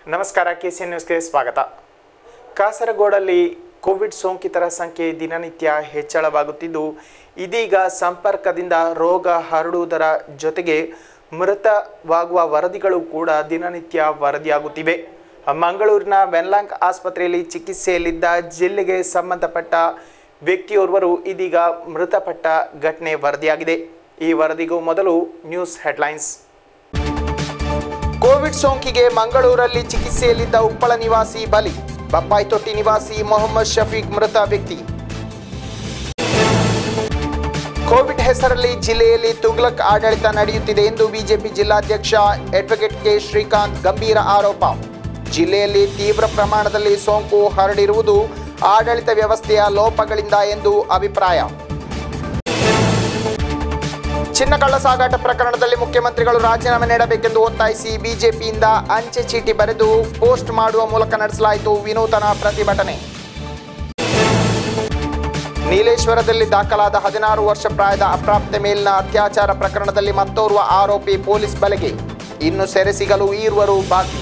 ನಮಸ್ಕಾರ KCN ನ್ಯೂಸ್ಗೆ ಸ್ವಾಗತ. ಕಾಸರಗೋಡಲ್ಲಿ ಕೋವಿಡ್ ಸೋಂಕಿತರ ಸಂಖ್ಯೆ ದಿನನಿತ್ಯ ಹೆಚ್ಚಳವಾಗುತ್ತಿದ್ದು ಇದೀಗ ಸಂಪರ್ಕದಿಂದ ರೋಗ ಹರಡುವುದರ ಜೊತೆಗೆ ಮೃತವಾಗುವ ವರದಿಗಳು ಕೂಡ ದಿನನಿತ್ಯ ವರದಿಯಾಗುತ್ತಿವೆ. ಮಂಗಳೂರಿನ ವೆನ್ಲಾಕ್ ಆಸ್ಪತ್ರೆಯಲ್ಲಿ ಚಿಕಿತ್ಸೆಯಲ್ಲಿದ್ದ ಜಿಲ್ಲೆಗೆ ಸಂಬಂಧಪಟ್ಟ ವ್ಯಕ್ತಿಯೋರ್ವರು ಇದೀಗ ಮೃತಪಟ್ಟ ಘಟನೆ ವರದಿಯಾಗಿದೆ. ಈ ವರದಿಗೂ ಮೊದಲು ನ್ಯೂಸ್ ಹೆಡ್ಲೈನ್ಸ್. ಕೋವಿಡ್ ಸೋಂಕಿಗೆ ಮಂಗಳೂರಲ್ಲಿ ಚಿಕಿತ್ಸೆಯಲ್ಲಿದ್ದ ಉಪ್ಪಳ ನಿವಾಸಿ ಬಲಿ, ಬಪ್ಪಾಯಿತೊಟ್ಟಿ ನಿವಾಸಿ ಮೊಹಮ್ಮದ್ ಶಫೀಕ್ ಮೃತ ವ್ಯಕ್ತಿ. ಕೋವಿಡ್ ಹೆಸರಲ್ಲಿ ಜಿಲ್ಲೆಯಲ್ಲಿ ತುಗ್ಲಕ್ ಆಡಳಿತ ನಡೆಯುತ್ತಿದೆ ಎಂದು ಬಿಜೆಪಿ ಜಿಲ್ಲಾಧ್ಯಕ್ಷ ಅಡ್ವೊಕೇಟ್ ಕೆ ಶ್ರೀಕಾಂತ್ ಗಂಭೀರ ಆರೋಪ. ಜಿಲ್ಲೆಯಲ್ಲಿ ತೀವ್ರ ಪ್ರಮಾಣದಲ್ಲಿ ಸೋಂಕು ಹರಡಿರುವುದು ಆಡಳಿತ ವ್ಯವಸ್ಥೆಯ ಲೋಪಗಳಿಂದ ಎಂದು ಅಭಿಪ್ರಾಯ. ಚಿನ್ನ ಕಳ್ಳ ಸಾಗಾಟ ಪ್ರಕರಣದಲ್ಲಿ ಮುಖ್ಯಮಂತ್ರಿಗಳು ರಾಜೀನಾಮೆ ನೀಡಬೇಕೆಂದು ಒತ್ತಾಯಿಸಿ ಬಿಜೆಪಿಯಿಂದ ಅಂಚೆ ಚೀಟಿ ಬರೆದು ಪೋಸ್ಟ್ ಮಾಡುವ ಮೂಲಕ ನಡೆಸಲಾಯಿತು ವಿನೂತನ ಪ್ರತಿಭಟನೆ. ನೀಲೇಶ್ವರದಲ್ಲಿ ದಾಖಲಾದ 16 ವರ್ಷ ಪ್ರಾಯದ ಅಪ್ರಾಪ್ತೆ ಮೇಲಿನ ಅತ್ಯಾಚಾರ ಪ್ರಕರಣದಲ್ಲಿ ಮತ್ತೋರ್ವ ಆರೋಪಿ ಪೊಲೀಸ್ ಬಲೆಗೆ, ಇನ್ನು ಸೆರೆ ಸಿಗಲು ಈರುವರು ಬಾಕಿ.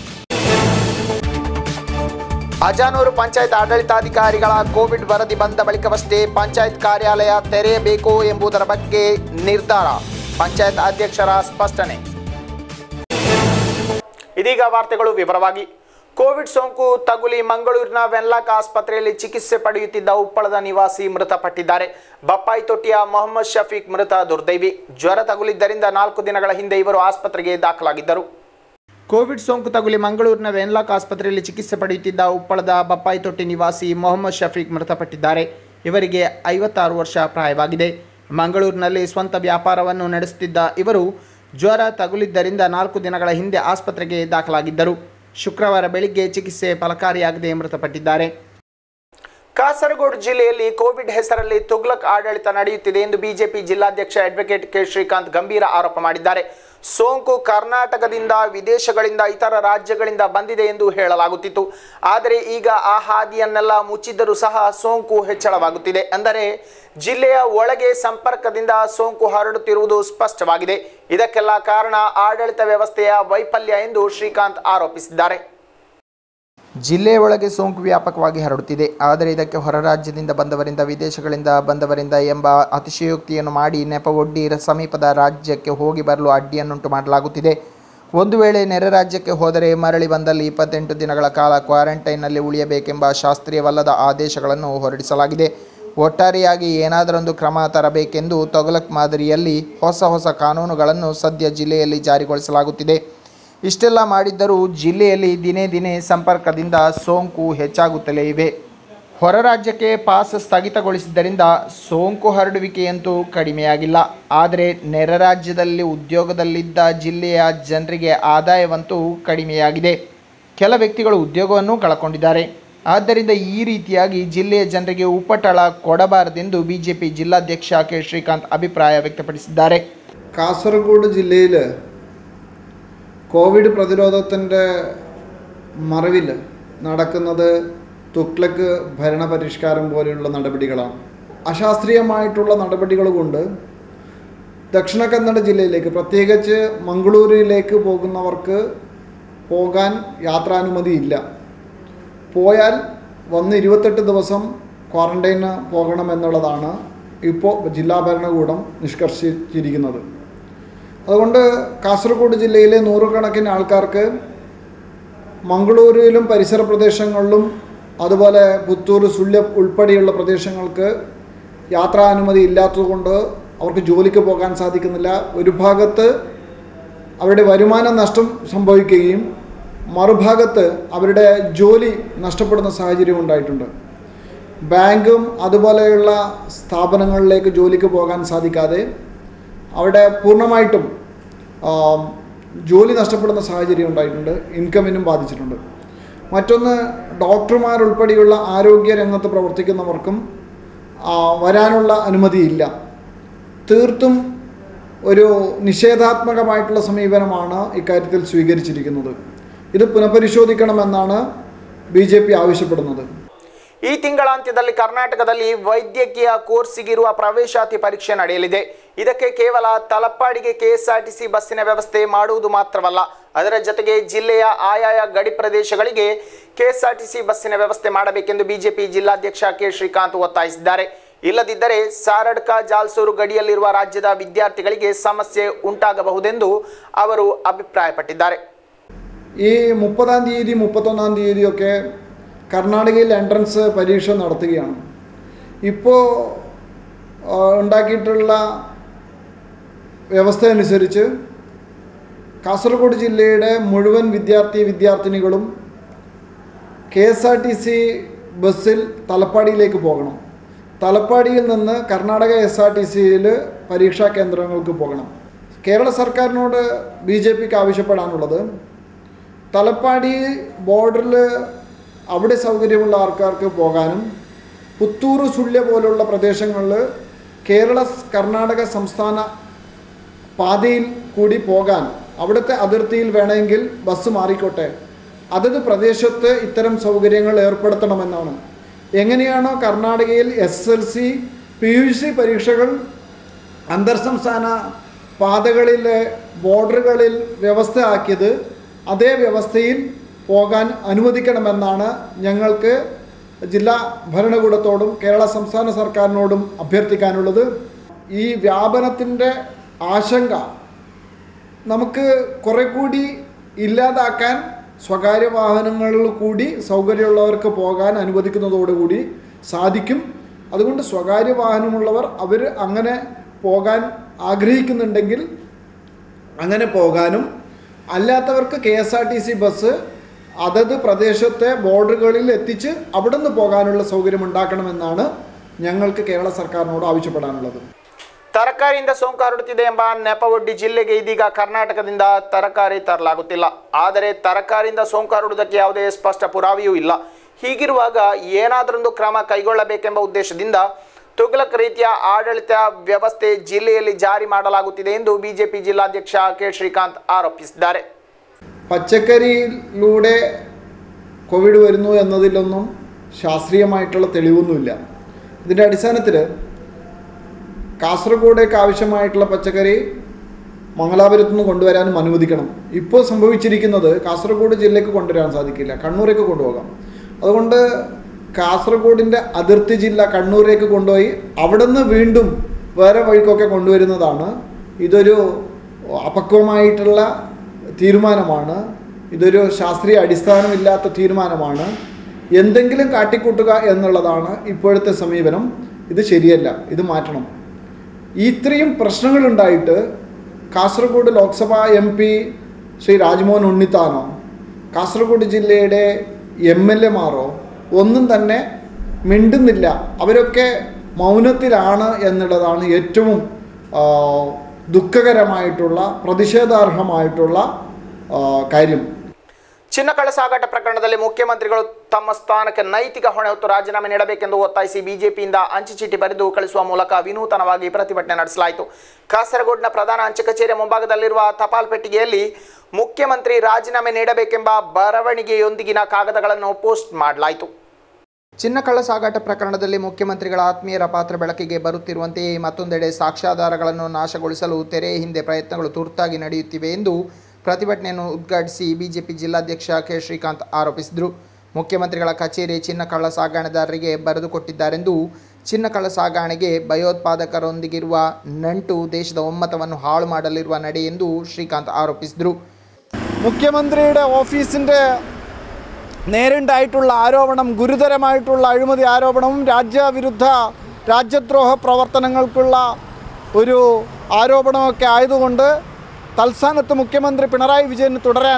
ಅಜಾನೂರು ಪಂಚಾಯತ್ ಆಡಳಿತಾಧಿಕಾರಿಗಳ ಕೋವಿಡ್ ವರದಿ ಬಂದ ಬಳಿಕವಷ್ಟೇ ಪಂಚಾಯತ್ ಕಾರ್ಯಾಲಯ ತೆರೆಯಬೇಕು ಎಂಬುದರ ಬಗ್ಗೆ ನಿರ್ಧಾರ, ಪಂಚಾಯತ್ ಅಧ್ಯಕ್ಷರ ಸ್ಪಷ್ಟನೆ. ಇದೀಗ ವಾರ್ತೆಗಳು ವಿವರವಾಗಿ. ಕೋವಿಡ್ ಸೋಂಕು ತಗುಲಿ ಮಂಗಳೂರಿನ ವೆನ್ಲಾಕ್ ಆಸ್ಪತ್ರೆಯಲ್ಲಿ ಚಿಕಿತ್ಸೆ ಪಡೆಯುತ್ತಿದ್ದ ಉಪ್ಪಳದ ನಿವಾಸಿ ಮೃತಪಟ್ಟಿದ್ದಾರೆ. ಬಪ್ಪಾಯಿತೊಟ್ಟಿಯ ಮೊಹಮ್ಮದ್ ಶಫೀಕ್ ಮೃತ ದುರ್ದೈವಿ. ಜ್ವರ ತಗುಲಿದ್ದರಿಂದ 4 ದಿನಗಳ ಹಿಂದೆ ಇವರು ಆಸ್ಪತ್ರೆಗೆ ದಾಖಲಾಗಿದ್ದರು. ಕೋವಿಡ್ ಸೋಂಕು ತಗುಲಿ ಮಂಗಳೂರಿನ ವೆನ್ಲಾಕ್ ಆಸ್ಪತ್ರೆಯಲ್ಲಿ ಚಿಕಿತ್ಸೆ ಪಡೆಯುತ್ತಿದ್ದ ಉಪ್ಪಳದ ಬಪ್ಪಾಯಿತೊಟ್ಟಿ ನಿವಾಸಿ ಮೊಹಮ್ಮದ್ ಶಫೀಕ್ ಮೃತಪಟ್ಟಿದ್ದಾರೆ. ಇವರಿಗೆ 56 ವರ್ಷ ಪ್ರಾಯವಾಗಿದೆ. ಮಂಗಳೂರಿನಲ್ಲಿ ಸ್ವಂತ ವ್ಯಾಪಾರವನ್ನು ನಡೆಸುತ್ತಿದ್ದ ಇವರು ಜ್ವರ ತಗುಲಿದ್ದರಿಂದ 4 ದಿನಗಳ ಹಿಂದೆ ಆಸ್ಪತ್ರೆಗೆ ದಾಖಲಾಗಿದ್ದರು. ಶುಕ್ರವಾರ ಬೆಳಿಗ್ಗೆ ಚಿಕಿತ್ಸೆ ಫಲಕಾರಿಯಾಗದೆ ಮೃತಪಟ್ಟಿದ್ದಾರೆ. ಕಾಸರಗೋಡು ಜಿಲ್ಲೆಯಲ್ಲಿ ಕೋವಿಡ್ ಹೆಸರಲ್ಲಿ ತುಗ್ಲಕ್ ಆಡಳಿತ ನಡೆಯುತ್ತಿದೆ ಎಂದು ಬಿಜೆಪಿ ಜಿಲ್ಲಾಧ್ಯಕ್ಷ ಅಡ್ವೊಕೇಟ್ ಕೆ ಶ್ರೀಕಾಂತ್ ಗಂಭೀರ ಆರೋಪ ಮಾಡಿದ್ದಾರೆ. ಸೋಂಕು ಕರ್ನಾಟಕದಿಂದ, ವಿದೇಶಗಳಿಂದ, ಇತರ ರಾಜ್ಯಗಳಿಂದ ಬಂದಿದೆ ಎಂದು ಹೇಳಲಾಗುತ್ತಿತ್ತು. ಆದರೆ ಈಗ ಆ ಹಾದಿಯನ್ನೆಲ್ಲ ಮುಚ್ಚಿದ್ದರೂ ಸಹ ಸೋಂಕು ಹೆಚ್ಚಳವಾಗುತ್ತಿದೆ. ಅಂದರೆ ಜಿಲ್ಲೆಯ ಒಳಗೆ ಸಂಪರ್ಕದಿಂದ ಸೋಂಕು ಹರಡುತ್ತಿರುವುದು ಸ್ಪಷ್ಟವಾಗಿದೆ. ಇದಕ್ಕೆಲ್ಲ ಕಾರಣ ಆಡಳಿತ ವ್ಯವಸ್ಥೆಯ ವೈಫಲ್ಯ ಎಂದು ಶ್ರೀಕಾಂತ್ ಆರೋಪಿಸಿದ್ದಾರೆ. ಜಿಲ್ಲೆಯ ಒಳಗೆ ಸೋಂಕು ವ್ಯಾಪಕವಾಗಿ ಹರಡುತ್ತಿದೆ. ಆದರೆ ಇದಕ್ಕೆ ಹೊರ ರಾಜ್ಯದಿಂದ ಬಂದವರಿಂದ, ವಿದೇಶಗಳಿಂದ ಬಂದವರಿಂದ ಎಂಬ ಅತಿಶಯೋಕ್ತಿಯನ್ನು ಮಾಡಿ ನೆಪವೊಡ್ಡಿ ಸಮೀಪದ ರಾಜ್ಯಕ್ಕೆ ಹೋಗಿ ಬರಲು ಅಡ್ಡಿಯನ್ನುಂಟು ಮಾಡಲಾಗುತ್ತಿದೆ. ಒಂದು ವೇಳೆ ನೆರೆ ರಾಜ್ಯಕ್ಕೆ ಹೋದರೆ ಮರಳಿ ಬಂದಲ್ಲಿ 28 ದಿನಗಳ ಕಾಲ ಕ್ವಾರಂಟೈನ್ನಲ್ಲಿ ಉಳಿಯಬೇಕೆಂಬ ಶಾಸ್ತ್ರೀಯವಲ್ಲದ ಆದೇಶಗಳನ್ನು ಹೊರಡಿಸಲಾಗಿದೆ. ಒಟ್ಟಾರೆಯಾಗಿ ಏನಾದರೊಂದು ಕ್ರಮ ತರಬೇಕೆಂದು ತೊಗಲಕ್ ಮಾದರಿಯಲ್ಲಿ ಹೊಸ ಕಾನೂನುಗಳನ್ನು ಸದ್ಯ ಜಿಲ್ಲೆಯಲ್ಲಿ ಜಾರಿಗೊಳಿಸಲಾಗುತ್ತಿದೆ. ಇಷ್ಟೆಲ್ಲ ಮಾಡಿದ್ದರೂ ಜಿಲ್ಲೆಯಲ್ಲಿ ದಿನೇ ದಿನೇ ಸಂಪರ್ಕದಿಂದ ಸೋಂಕು ಹೆಚ್ಚಾಗುತ್ತಲೇ ಇವೆ. ಹೊರ ರಾಜ್ಯಕ್ಕೆ ಪಾಸ್ ಸ್ಥಗಿತಗೊಳಿಸಿದ್ದರಿಂದ ಸೋಂಕು ಹರಡುವಿಕೆಯಂತೂ ಕಡಿಮೆಯಾಗಿಲ್ಲ. ಆದರೆ ನೆರೆ ರಾಜ್ಯದಲ್ಲಿ ಉದ್ಯೋಗದಲ್ಲಿದ್ದ ಜಿಲ್ಲೆಯ ಜನರಿಗೆ ಆದಾಯವಂತೂ ಕಡಿಮೆಯಾಗಿದೆ. ಕೆಲ ವ್ಯಕ್ತಿಗಳು ಉದ್ಯೋಗವನ್ನು ಕಳಕೊಂಡಿದ್ದಾರೆ. ಆದ್ದರಿಂದ ಈ ರೀತಿಯಾಗಿ ಜಿಲ್ಲೆಯ ಜನರಿಗೆ ಉಪಟಳ ಕೊಡಬಾರದೆಂದು ಬಿಜೆಪಿ ಜಿಲ್ಲಾಧ್ಯಕ್ಷ ಕೆ ಶ್ರೀಕಾಂತ್ ಅಭಿಪ್ರಾಯ വ്യക്തಪಡಿಸಿದ್ದಾರೆ. കാസർഗോഡ് ജില്ലയിൽ കോവിഡ് പ്രതിരോധത്തിൻ്റെ മറവിൽ നടക്കുന്നത് തുഗ്ലക്ക് ഭരണപരിഷ്കാരം പോലെയുള്ള നടപടികളാണ്. അശാസ്ത്രീയമായിട്ടുള്ള നടപടികൾ കൊണ്ട് ദക്ഷിണ കന്നഡ ജില്ലയിലേക്ക്, പ്രത്യേകിച്ച് മംഗളൂരിലേക്ക് പോകുന്നവർക്ക് പോകാൻ യാത്രാനുമതിയില്ല. പോയാൽ വന്ന് 28 ദിവസം ക്വാറന്റൈന് പോകണമെന്നുള്ളതാണ് ഇപ്പോൾ ജില്ലാ ഭരണകൂടം നിഷ്കർഷിച്ചിരിക്കുന്നത്. അതുകൊണ്ട് കാസർഗോഡ് ജില്ലയിലെ നൂറുകണക്കിന് ആൾക്കാർക്ക് മംഗളൂരുവിലും പരിസര പ്രദേശങ്ങളിലും അതുപോലെ പുത്തൂർ, സുള്യം ഉൾപ്പെടെയുള്ള പ്രദേശങ്ങൾക്ക് യാത്രാനുമതി ഇല്ലാത്തതുകൊണ്ട് അവർക്ക് ജോലിക്ക് പോകാൻ സാധിക്കുന്നില്ല. ഒരു ഭാഗത്ത് അവരുടെ വരുമാന നഷ്ടം സംഭവിക്കുകയും മറുഭാഗത്ത് അവരുടെ ജോലി നഷ്ടപ്പെടുന്ന സാഹചര്യം ഉണ്ടായിട്ടുണ്ട്. ബാങ്കും അതുപോലെയുള്ള സ്ഥാപനങ്ങളിലേക്ക് ജോലിക്ക് പോകാൻ സാധിക്കാതെ അവിടെ പൂർണ്ണമായിട്ടും ജോലി നഷ്ടപ്പെടുന്ന സാഹചര്യം ഉണ്ടായിട്ടുണ്ട്. ഇൻകമിനും ബാധിച്ചിട്ടുണ്ട്. മറ്റൊന്ന്, ഡോക്ടർമാരുൾപ്പെടെയുള്ള ആരോഗ്യ രംഗത്ത് പ്രവർത്തിക്കുന്നവർക്കും വരാനുള്ള അനുമതിയില്ല. തീർത്തും ഒരു നിഷേധാത്മകമായിട്ടുള്ള സമീപനമാണ് ഇക്കാര്യത്തിൽ സ്വീകരിച്ചിരിക്കുന്നത്. ഇത് പുനഃപരിശോധിക്കണമെന്നാണ് BJP ആവശ്യപ്പെടുന്നത്. ಈ ತಿಂಗಳಾಂತ್ಯದಲ್ಲಿ ಕರ್ನಾಟಕದಲ್ಲಿ ವೈದ್ಯಕೀಯ ಕೋರ್ಸಿಗಿರುವ ಪ್ರವೇಶಾತಿ ಪರೀಕ್ಷೆ ನಡೆಯಲಿದೆ. ಇದಕ್ಕೆ ಕೇವಲ ತಲಪ್ಪಾಡಿಗೆ ಕೆಎಸ್ಆರ್ಟಿಸಿ ಬಸ್ಸಿನ ವ್ಯವಸ್ಥೆ ಮಾಡುವುದು ಮಾತ್ರವಲ್ಲ, ಅದರ ಜೊತೆಗೆ ಜಿಲ್ಲೆಯ ಆಯಾಯ ಗಡಿ ಪ್ರದೇಶಗಳಿಗೆ ಕೆಎಸ್ಆರ್ಟಿಸಿ ಬಸ್ಸಿನ ವ್ಯವಸ್ಥೆ ಮಾಡಬೇಕೆಂದು ಬಿಜೆಪಿ ಜಿಲ್ಲಾಧ್ಯಕ್ಷ ಕೆ ಶ್ರೀಕಾಂತ್ ಒತ್ತಾಯಿಸಿದ್ದಾರೆ. ಇಲ್ಲದಿದ್ದರೆ ಸಾರಡ್ಕ ಜಾಲ್ಸೂರು ಗಡಿಯಲ್ಲಿರುವ ರಾಜ್ಯದ ವಿದ್ಯಾರ್ಥಿಗಳಿಗೆ ಸಮಸ್ಯೆ ಉಂಟಾಗಬಹುದೆಂದು ಅವರು ಅಭಿಪ್ರಾಯಪಟ್ಟಿದ್ದಾರೆ. ഈ 30-ാം തീയതി 31-ാം തീയതിയൊക്കെ കർണാടകയിൽ എൻട്രൻസ് പരീക്ഷ നടത്തുകയാണ്. ഇപ്പോൾ ഉണ്ടാക്കിയിട്ടുള്ള വ്യവസ്ഥ അനുസരിച്ച് കാസർഗോഡ് ജില്ലയുടെ മുഴുവൻ വിദ്യാർത്ഥിനികളും KSRTC ബസ്സിൽ തലപ്പാടിയിലേക്ക് പോകണം. തലപ്പാടിയിൽ നിന്ന് കർണാടക SRTCയിൽ പരീക്ഷാ കേന്ദ്രങ്ങൾക്ക് പോകണം. കേരള സർക്കാരിനോട് BJPക്ക് ആവശ്യപ്പെടാനുള്ളത്, തലപ്പാടി ബോർഡറിൽ അവിടെ സൗകര്യമുള്ള ആൾക്കാർക്ക് പോകാനും പുത്തൂർ സുള്യ പോലുള്ള പ്രദേശങ്ങളിൽ കേരള കർണാടക സംസ്ഥാന പാതയിൽ കൂടി പോകാൻ അവിടുത്തെ അതിർത്തിയിൽ വേണമെങ്കിൽ ബസ് മാറിക്കോട്ടെ, അതത് പ്രദേശത്ത് ഇത്തരം സൗകര്യങ്ങൾ ഏർപ്പെടുത്തണമെന്നാണ്. എങ്ങനെയാണോ കർണാടകയിൽ SSLC PUC പരീക്ഷകൾ അന്തർ സംസ്ഥാന പാതകളിലെ ബോർഡറുകളിൽ വ്യവസ്ഥയാക്കിയത്, അതേ വ്യവസ്ഥയിൽ പോകാൻ അനുവദിക്കണമെന്നാണ് ഞങ്ങൾക്ക് ജില്ലാ ഭരണകൂടത്തോടും കേരള സംസ്ഥാന സർക്കാരിനോടും അഭ്യർത്ഥിക്കാനുള്ളത്. ഈ വ്യാപനത്തിൻ്റെ ആശങ്ക നമുക്ക് കുറെ കൂടി ഇല്ലാതാക്കാൻ സ്വകാര്യ വാഹനങ്ങളിൽ കൂടി സൗകര്യമുള്ളവർക്ക് പോകാൻ അനുവദിക്കുന്നതോടുകൂടി സാധിക്കും. അതുകൊണ്ട് സ്വകാര്യ വാഹനമുള്ളവർ അവർ അങ്ങനെ പോകാൻ ആഗ്രഹിക്കുന്നുണ്ടെങ്കിൽ അങ്ങനെ പോകാനും, അല്ലാത്തവർക്ക് KSRTC ബസ് അതത് പ്രദേശത്തെ ബോർഡറുകളിൽ എത്തിച്ച് അവിടെ നിന്ന് പോകാനുള്ള സൗകര്യം ഉണ്ടാക്കണമെന്നാണ് ഞങ്ങൾക്ക് കേരള സർക്കാരിനോട് ആവശ്യപ്പെടാനുള്ളത്. ತರಕಾರಿಯಿಂದ ಸೋಂಕು ಹರಡುತ್ತಿದೆ ಎಂಬ ನೆಪವೊಡ್ಡಿ ಜಿಲ್ಲೆಗೆ ಇದೀಗ ಕರ್ನಾಟಕದಿಂದ ತರಕಾರಿ ತರಲಾಗುತ್ತಿಲ್ಲ. ಆದರೆ ತರಕಾರಿಯಿಂದ ಸೋಂಕು ಹರಡುವುದಕ್ಕೆ ಯಾವುದೇ ಸ್ಪಷ್ಟ ಪುರಾವೆಯೂ ಇಲ್ಲ. ಹೀಗಿರುವಾಗ ಏನಾದರೊಂದು ಕ್ರಮ ಕೈಗೊಳ್ಳಬೇಕೆಂಬ ಉದ್ದೇಶದಿಂದ ತುಘಲಕ್ ರೀತಿಯ ಆಡಳಿತ ವ್ಯವಸ್ಥೆ ಜಿಲ್ಲೆಯಲ್ಲಿ ಜಾರಿ ಮಾಡಲಾಗುತ್ತಿದೆ ಎಂದು ಬಿಜೆಪಿ ಜಿಲ್ಲಾಧ್ಯಕ್ಷ ಕೆ ಶ್ರೀಕಾಂತ್ ಆರೋಪಿಸಿದ್ದಾರೆ. പച്ചക്കറിയിലൂടെ കോവിഡ് വരുന്നു എന്നതിലൊന്നും ശാസ്ത്രീയമായിട്ടുള്ള തെളിവൊന്നുമില്ല. ഇതിൻ്റെ അടിസ്ഥാനത്തിൽ കാസർഗോഡേക്ക് ആവശ്യമായിട്ടുള്ള പച്ചക്കറി മംഗലാപുരത്തു നിന്ന് കൊണ്ടുവരാനും അനുവദിക്കണം. ഇപ്പോൾ സംഭവിച്ചിരിക്കുന്നത് കാസർഗോഡ് ജില്ലയ്ക്ക് കൊണ്ടുവരാൻ സാധിക്കില്ല, കണ്ണൂരേക്ക് കൊണ്ടുപോകാം. അതുകൊണ്ട് കാസർഗോഡിൻ്റെ അതിർത്തി ജില്ല കണ്ണൂരേക്ക് കൊണ്ടുപോയി അവിടെ നിന്ന് വീണ്ടും വേറെ വഴിക്കൊക്കെ കൊണ്ടുവരുന്നതാണ്. ഇതൊരു അപക്വമായിട്ടുള്ള തീരുമാനമാണ്. ഇതൊരു ശാസ്ത്രീയ അടിസ്ഥാനമില്ലാത്ത തീരുമാനമാണ്. എന്തെങ്കിലും കാട്ടിക്കൂട്ടുക എന്നുള്ളതാണ് ഇപ്പോഴത്തെ സമീപനം. ഇത് ശരിയല്ല, ഇത് മാറ്റണം. ഇത്രയും പ്രശ്നങ്ങളുണ്ടായിട്ട് കാസർഗോഡ് ലോക്സഭാ MP ശ്രീ രാജ്മോഹൻ ഉണ്ണിത്താനോ കാസർഗോഡ് ജില്ലയുടെ MLA മാരോ ഒന്നും തന്നെ മിണ്ടുന്നില്ല. അവരൊക്കെ മൗനത്തിലാണ് എന്നുള്ളതാണ് ഏറ്റവും ദുഃഖകരമായിട്ടുള്ള പ്രതിഷേധാർഹമായിട്ടുള്ള കാര്യം. ಚಿನ್ನ ಕಳ್ಳಸಾಗಾಟ ಪ್ರಕರಣದಲ್ಲಿ ಮುಖ್ಯಮಂತ್ರಿಗಳು ತಮ್ಮ ಸ್ಥಾನಕ್ಕೆ ನೈತಿಕ ಹೊಣೆ ಹೊತ್ತು ರಾಜೀನಾಮೆ ನೀಡಬೇಕೆಂದು ಒತ್ತಾಯಿಸಿ ಬಿಜೆಪಿಯಿಂದ ಅಂಚೆ ಚೀಟಿ ಬರೆದು ಕಳಿಸುವ ಮೂಲಕ ವಿನೂತನವಾಗಿ ಪ್ರತಿಭಟನೆ ನಡೆಸಲಾಯಿತು. ಕಾಸರಗೋಡಿನ ಪ್ರಧಾನ ಅಂಚೆ ಕಚೇರಿಯ ಮುಂಭಾಗದಲ್ಲಿರುವ ತಪಾಲ್ ಪೆಟ್ಟಿಗೆಯಲ್ಲಿ ಮುಖ್ಯಮಂತ್ರಿ ರಾಜೀನಾಮೆ ನೀಡಬೇಕೆಂಬ ಬರವಣಿಗೆಯೊಂದಿಗಿನ ಕಾಗದಗಳನ್ನು ಪೋಸ್ಟ್ ಮಾಡಲಾಯಿತು. ಚಿನ್ನ ಕಳ್ಳಸಾಗಾಟ ಪ್ರಕರಣದಲ್ಲಿ ಮುಖ್ಯಮಂತ್ರಿಗಳ ಆತ್ಮೀಯರ ಪಾತ್ರ ಬೆಳಕಿಗೆ ಬರುತ್ತಿರುವಂತೆಯೇ ಮತ್ತೊಂದೆಡೆ ಸಾಕ್ಷ್ಯಾಧಾರಗಳನ್ನು ನಾಶಗೊಳಿಸಲು ತೆರೆ ಹಿಂದೆ ಪ್ರಯತ್ನಗಳು ತುರ್ತಾಗಿ ನಡೆಯುತ್ತಿವೆ ಎಂದು ಪ್ರತಿಭಟನೆಯನ್ನು ಉದ್ಘಾಟಿಸಿ ಬಿಜೆಪಿ ಜಿಲ್ಲಾಧ್ಯಕ್ಷ ಕೆ ಶ್ರೀಕಾಂತ್ ಆರೋಪಿಸಿದರು. ಮುಖ್ಯಮಂತ್ರಿಗಳ ಕಚೇರಿ ಚಿನ್ನ ಕಳ್ಳ ಸಾಗಾಣೆದಾರರಿಗೆ ಬರೆದುಕೊಟ್ಟಿದ್ದಾರೆಂದು, ಚಿನ್ನ ಕಳ್ಳ ಸಾಗಾಣೆಗೆ ಭಯೋತ್ಪಾದಕರೊಂದಿಗಿರುವ ನಂಟು ದೇಶದ ಒಮ್ಮತವನ್ನು ಹಾಳು ಮಾಡಲಿರುವ ನಡೆ ಎಂದು ಶ್ರೀಕಾಂತ್ ಆರೋಪಿಸಿದರು. മുഖ്യമന്ത്രിയുടെ ഓഫീസിൻ്റെ നേരിണ്ടായിട്ടുള്ള ആരോപണം ഗുരുതരമായിട്ടുള്ള അഴിമതി ആരോപണവും രാജ്യവിരുദ്ധ രാജ്യദ്രോഹ പ്രവർത്തനങ്ങൾക്കുള്ള ഒരു ആരോപണമൊക്കെ ആയതുകൊണ്ട് തൽസ്ഥാനത്ത് മുഖ്യമന്ത്രി പിണറായി വിജയൻ തുടരാൻ